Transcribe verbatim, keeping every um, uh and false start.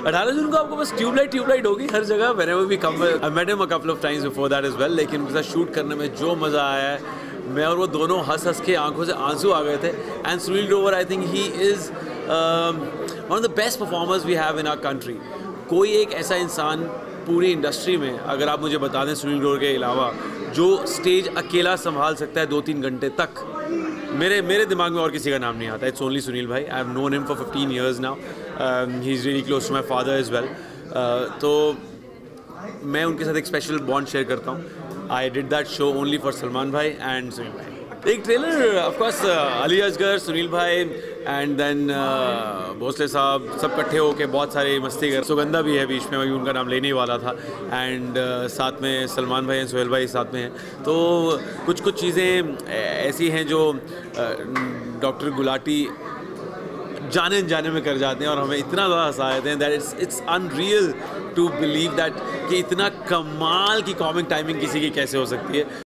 अठारह जून को आपको बस ट्यूबलाइट ट्यूबलाइट होगी हर जगह। whenever we come, I met him a couple of times before that as well, लेकिन उनके साथ शूट करने में जो मज़ा आया है, मैं और वो दोनों हंस हंस के आंखों से आंसू आ गए थे। And Sunil Grover, I think he is one of the best performers we have in our country. कोई एक ऐसा इंसान पूरी इंडस्ट्री में, अगर आप मुझे बता दें सुनील ग्रोवर के अलावा, जो स्टेज अकेला संभाल सकता है दो तीन घंटे तक, मेरे मेरे दिमाग में और किसी का नाम नहीं आता। इट्स ओनली सुनील भाई। I have known him for fifteen years now. He is really close to my father as well. तो मैं उनके साथ एक स्पेशल बॉन्ड शेयर करता हूँ। I did that show only for Salman भाई एंड सुनील भाई। एक ट्रेलर ऑफकोर्स अली असगर, सुनील भाई एंड देन भोसले साहब सब इकट्ठे होके बहुत सारे मस्ती कर। सुगंधा भी है बीच में, मैं उनका नाम लेने ही वाला था। एंड uh, साथ में सलमान भाई एंड सोहेल भाई साथ में हैं। तो कुछ कुछ चीज़ें ऐसी हैं जो डॉक्टर uh, गुलाटी जाने जाने में कर जाते हैं और हमें इतना ज़्यादा हंसाते हैं that it's it's unreal to believe that कि इतना कमाल की कॉमिक टाइमिंग किसी की कैसे हो सकती है।